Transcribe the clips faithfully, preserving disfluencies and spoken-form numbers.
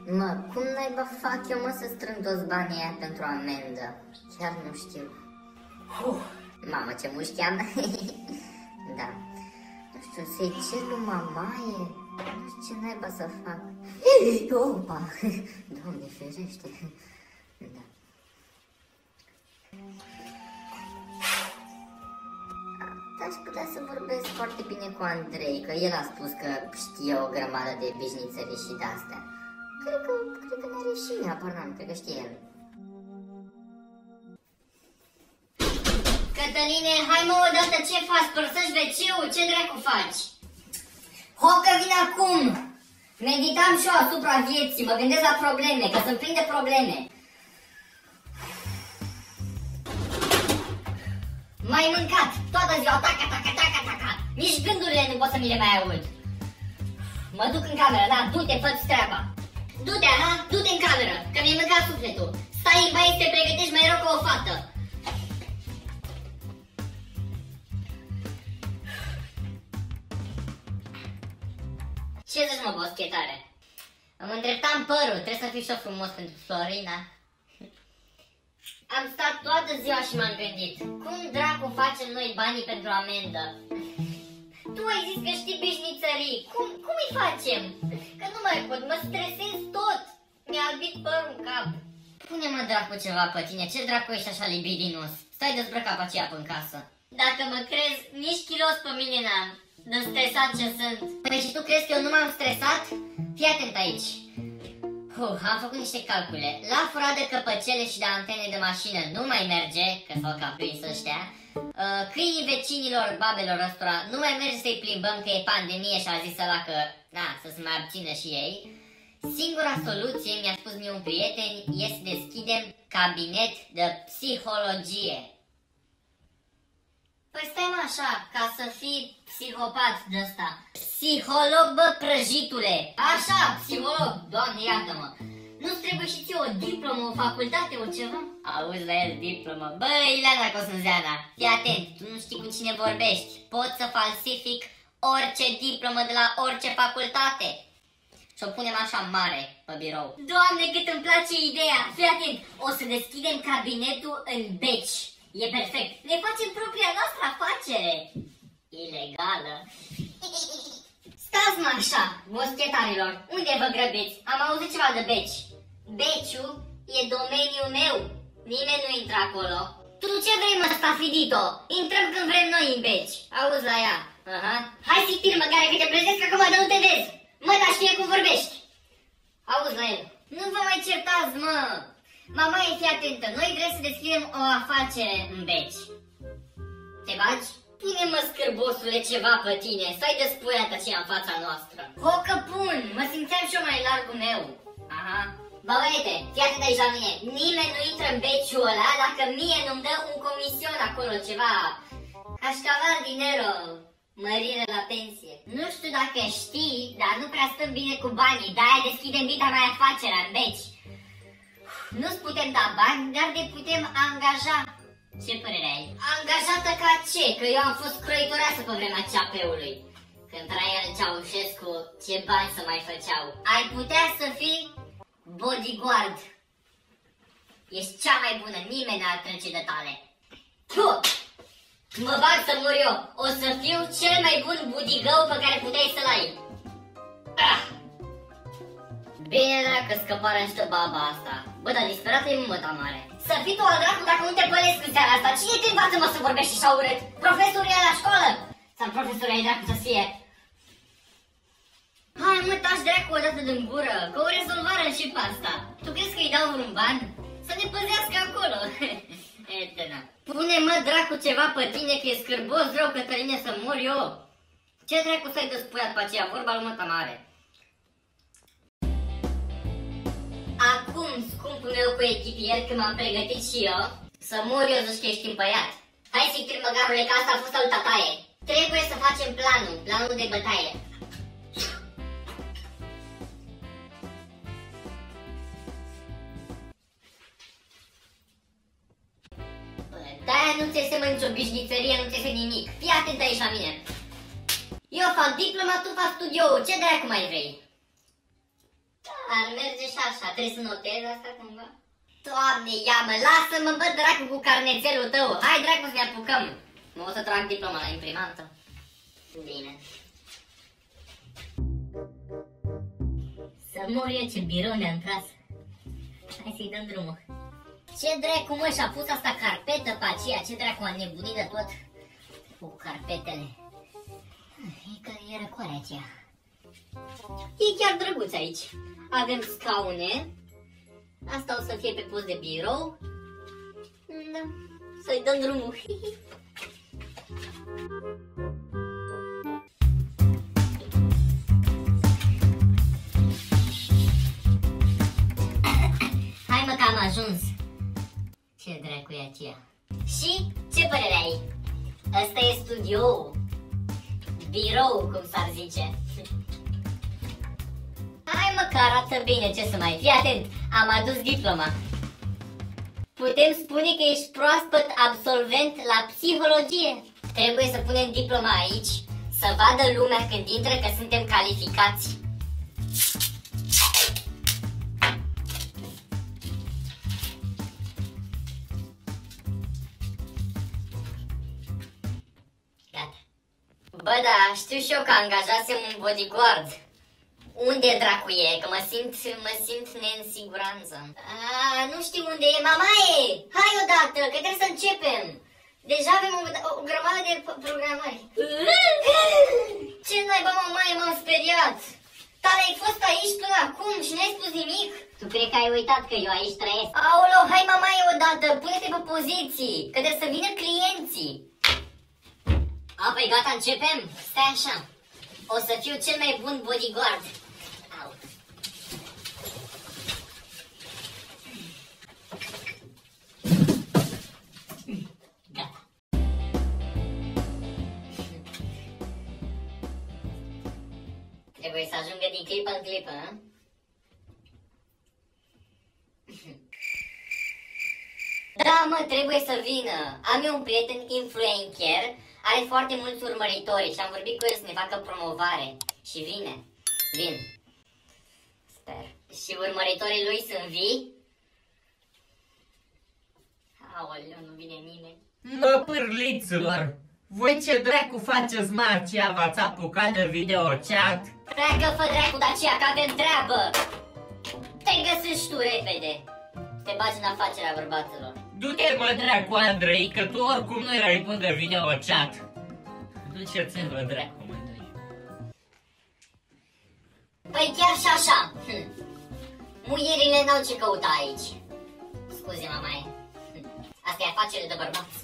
Mă, cum naiba fac eu, mă, să strâng toți banii aia pentru amendă? Chiar nu știu. Uh, mamă, ce mușchi am. Da. Nu știu, să-i cer lui mamaie. Nu știu ce naiba să fac. Opa! Doamne ferește. Da. Aș putea să vorbesc foarte bine cu Andrei, că el a spus că știe o grămadă de bișnițării și de-astea. Cred că, cred că n-are și ea, pardon, cred că știe el. Cătăline, hai mă odată, ce faci? Părăsești ve ce-ul? Ce dracu faci? Hocă, vine acum! Meditam și eu asupra vieții, mă gândesc la probleme, că sunt plin de probleme. M-ai mâncat, toată ziua, taca, taca, taca, taca. Nici gândurile nu pot să mi le mai aud. Mă duc în cameră, da, du-te, fă-ți treaba. Du-te, ha? Du-te în cameră, că mi-ai mâncat sufletul. Stai în baie să te pregătești mai rău ca o fată. Ce zici, mă, boschetare? Îmi îndreptam părul, trebuie să fii și frumos pentru Florina. Am stat toată ziua și m-am gândit, cum dracu facem noi banii pentru amendă? Tu ai zis că știi bișnițării, cum, cum îi facem? Că nu mai pot, mă stresez tot, mi-a albit părul în cap. Pune-mă dracu ceva pe tine, ce dracu ești așa libidinos? Stai dezbrăcat pe aceea până casă. Dacă mă crezi, nici kilos pe mine n-am, de stresat ce sunt. Păi și tu crezi că eu nu m-am stresat? Fii atent aici. Uh, am făcut niște calcule. La fura de căpăcele și de antene de mașină nu mai merge, că s-au cam prins ăștia. Uh, câinii vecinilor, babelor ăstora, nu mai merge să-i plimbăm că e pandemie și a zis ăla că, na, să se mai abțină și ei. Singura soluție, mi-a spus mie un prieten, e să deschidem cabinet de psihologie. Păi stai mă așa, ca să fii psihopat de ăsta. Psiholog, bă, prăjitule! Așa, psiholog, Doamne iartă-mă. Nu-ți trebuie și ție o diplomă, o facultate, o ceva? Auzi la el, diplomă. Bă, Ileana Cosânzeana, fii atent, tu nu știi cu cine vorbești. Pot să falsific orice diplomă de la orice facultate. Și o punem așa mare pe birou. Doamne, cât îmi place ideea! Fii atent, o să deschidem cabinetul în Beci. E perfect. Ne facem propria noastră afacere. Ilegală. Stați-mă așa, boschetarilor. Unde vă grăbiți? Am auzit ceva de Beci. Beciul e domeniul meu. Nimeni nu intră acolo. Tu ce vrei, mă, stafidito? Intrăm când vrem noi în Beci. Auzi la ea. Aha. Hai, sictir, măgare, că te prezesc acum, de nu te vezi. Mă, dar știe cum vorbești. Auzi la el. Nu vă mai certați, mă. Mama, e fii atentă, noi vrem să deschidem o afacere în Beci. Te bagi? Pune-mă, scârbosule, ceva pe tine, stai de spuiată aceea în fața noastră. Hocă pun, mă simțeam și eu mai largul meu. Aha. Bă, băiete, fii atent aici la mine, nimeni nu intră în Beciul ăla dacă mie nu-mi dă un comision acolo, ceva. Cașcaval dinero, mărire la pensie. Nu știu dacă știi, dar nu prea stăm bine cu banii, de-aia deschidem vita mai afacerea în Beci. Nu-ți putem da bani, dar ne putem angaja. Ce părere ai? Angajată ca ce? Că eu am fost croitoreasă pe vremea C A P-ului. Când trăia în Ceaușescu, ce bani să mai făceau. Ai putea să fii bodyguard. Ești cea mai bună, nimeni n-ar trece de tale. Puh! Mă bag să mor eu. O să fiu cel mai bun budigău pe care puteai să-l ai. Ah! Bine, dacă scăparea niște baba asta. Bă, dar disperată e măta mare. Să fii tu al dracu dacă nu te pălesc în seara asta. Cine te învață, mă, să vorbești așa urât? Profesorul e la școală? Sau profesorul e dracu să fie? Hai, mă, taci dracu odată din gură, că o rezolvare și pe asta. Tu crezi că îi dau vreun ban? Să ne păzească acolo. Etena. Pune, mă, dracu, ceva pe tine, că e scârbos rău, Cătăline, să mor eu. Ce dracu să-i despuiat pe aceea, vorba lui măta mare. Acum, scumpul meu cu echipier, când m-am pregătit și eu, să mor eu, zici că ești împăiat. Hai, sictir, măgarule, că asta a fost al tataie. Trebuie să facem planul, planul de bătaie. De-aia nu ți iese, mă, nicio bișnițărie, nu ți iese nimic. Fii atent aici la mine. Eu fac diploma, tu faci studioul, ce dracu mai vrei? ar merge și așa. Trebuie să notez asta cumva? Doamne, ia-mă, lasă-mă, bă, dracu, cu carnețelul tău. Hai, dracu, să ne apucăm. Mă o să trag diploma la imprimantă. Bine. Să mor eu, ce birou ne-am tras. Hai să-i dăm drumul. Ce dracu, mă, și-a pus asta carpetă pe aceea, ce dracu, a nebunit de tot. Cu carpetele. E că e răcoare aceea. E chiar drăguț aici. Avem scaune. Asta o să fie pe post de birou. Da. Să-i dăm drumul. Hai mă că am ajuns. Ce dracu e aceea? Și ce părere ai? Ăsta e studio. Birou, cum s-ar zice. Hai mă că arată bine, ce să mai fii atent. Am adus diploma. Putem spune că ești proaspăt absolvent la psihologie. Trebuie să punem diploma aici, să vadă lumea când intră că suntem calificați. Gata. Bă, da, știu și eu că angajasem un bodyguard. Unde dracu e? Că mă simt, mă simt neînsiguranță. A, nu știu unde e. Mamaie! Hai odată, că trebuie să începem. Deja avem o, o grămadă de programări. Ce naiba, mamaie, m-am speriat. Dar ai fost aici până acum și n-ai spus nimic? Tu cred că ai uitat că eu aici trăiesc? Aolo, hai mamaie odată, pune-te pe poziții, că trebuie să vină clienții. A, păi gata, începem? Stai așa. O să fiu cel mai bun bodyguard. Au. Gata. Trebuie să ajungă din clipă în clipă, a? Da, mă, trebuie să vină. Am eu un prieten influencer, are foarte mulți urmăritori și am vorbit cu el să ne facă promovare. Și vine. Vin. Sper. Și urmăritorii lui sunt vii? Aoleu, nu vine nimeni. Mă, pârliților! Voi ce dracu faceți, Marcia? V-ați apucat de video chat? Pleacă, fă dracu de aceea, că avem treabă! Te găsești tu repede! Te bagi în afacerea bărbaților. Du-te, mă, dracu, Andrei, că tu oricum nu erai bun de video chat. Duceți-vă, dracu, mă, Andrei. Păi chiar și așa. Hm. Muierile n-au ce căuta aici. Scuze, mamaie. Hm. Asta e afacere de bărbați.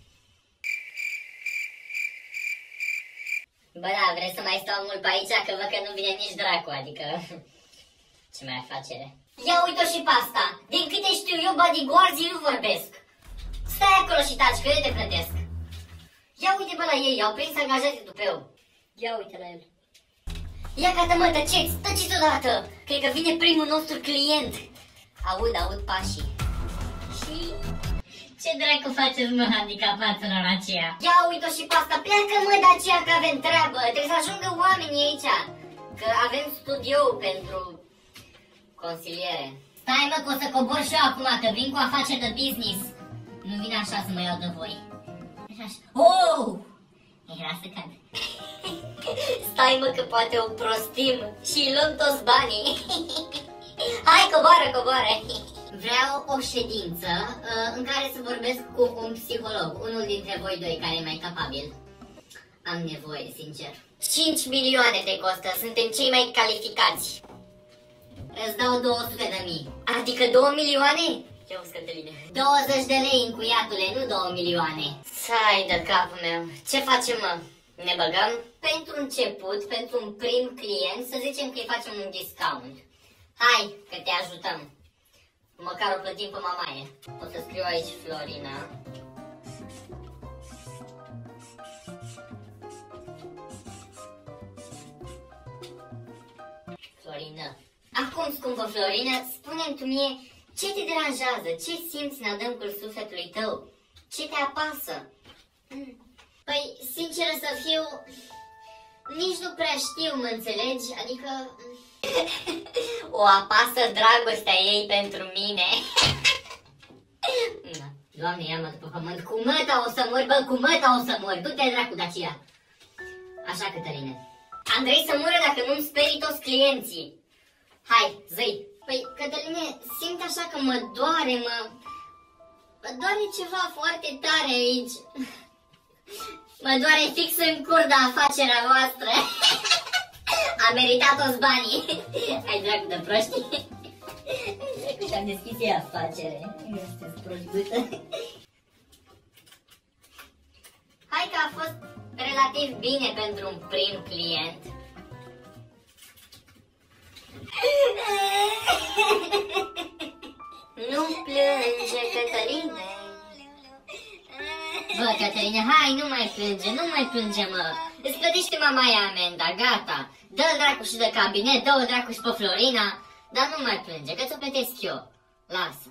Bă, da, vreți să mai stau mult pe aici, că văd că nu vine nici dracu, adică... Ce mai afacere? Ia uite-o și pe asta. Din câte știu eu, bodyguards-ii nu vorbesc. Stai acolo și taci, că eu te plătesc. Ia uite bă la ei, au prins angajații tupeu. Ia uite la el. Ia gata mă, tăceți, tăceți odată. Cred că vine primul nostru client. Aud, aud pașii. Și... Ce dracu faceți mă, handicapaților aceea? Ia uite-o și pe asta, pleacă mă de aceea că avem treabă. Trebuie să ajungă oamenii aici. Că avem studio pentru... consiliere. Stai mă că o să cobor și eu acum, că vin cu afaceri de business. Nu vine așa să mă iau de voi. Așa. Oh! Era să cad. Stai mă că poate o prostim și luăm toți banii. Hai, coboară, coboară. Vreau o ședință uh, în care să vorbesc cu un psiholog, unul dintre voi doi care e mai capabil. Am nevoie, sincer. cinci milioane te costă, suntem cei mai calificați. Îți dau două sute de mii. Adică două milioane? Ce o scătăline? douăzeci de lei, încuiatule, nu două milioane. Sai de capul meu. Ce facem, mă? Ne băgăm? Pentru început, pentru un prim client, să zicem că îi facem un discount. Hai, că te ajutăm. Măcar o plătim pe mamaie. O să scriu aici Florina. Florina. Acum, scumpă Florina, spune-mi tu mie ce te deranjează, ce simți în adâncul sufletului tău, ce te apasă? Păi, sincer să fiu, Nici nu prea știu, mă înțelegi? Adică... O apasă dragostea ei pentru mine. Na, Doamne, ia-mă după pământ, cu măta o să mori, bă, cu măta o să mori, du-te dracu de aceea. Așa, Cătăline. Andrei să mură dacă nu-mi sperii toți clienții. Hai, zi. Păi, Cătăline, simt așa că mă doare, mă... Mă doare ceva foarte tare aici. Mă doare fix în curda afacerea voastră. A meritat toți banii. Hai, dracu de proști. Dracu și-am deschis ei afacere. Este proștită. Hai că a fost relativ bine pentru un prim client. Nu plânge, Cătăline. Bă, Cătăline, hai, nu mai plânge, nu mai plânge, mă. Îți plătește mamaia amenda, gata. Dă-l dracu și de cabinet, dă-o dracu și pe Florina. Dar nu mai plânge, că ți-o plătesc eu. Lasă.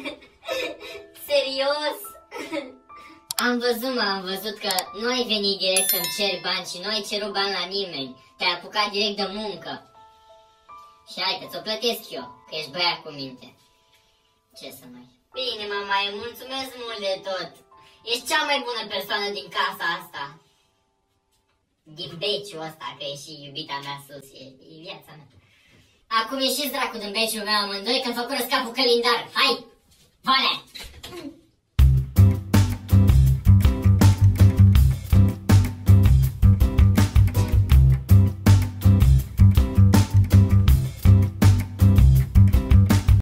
Serios? Am văzut, mă, am văzut că nu ai venit direct să-mi ceri bani și nu ai cerut bani la nimeni. Te-ai apucat direct de muncă. Și hai că ți-o plătesc eu, că ești băiat cu minte. Ce să mai... Bine, mamaie, mulțumesc mult de tot. Ești cea mai bună persoană din casa asta. Din beciul ăsta, că e și iubita mea sus, e, e viața mea. Acum ieșiți dracu din beciul meu amândoi, că-mi făcură scapul călindar. Hai, Valea!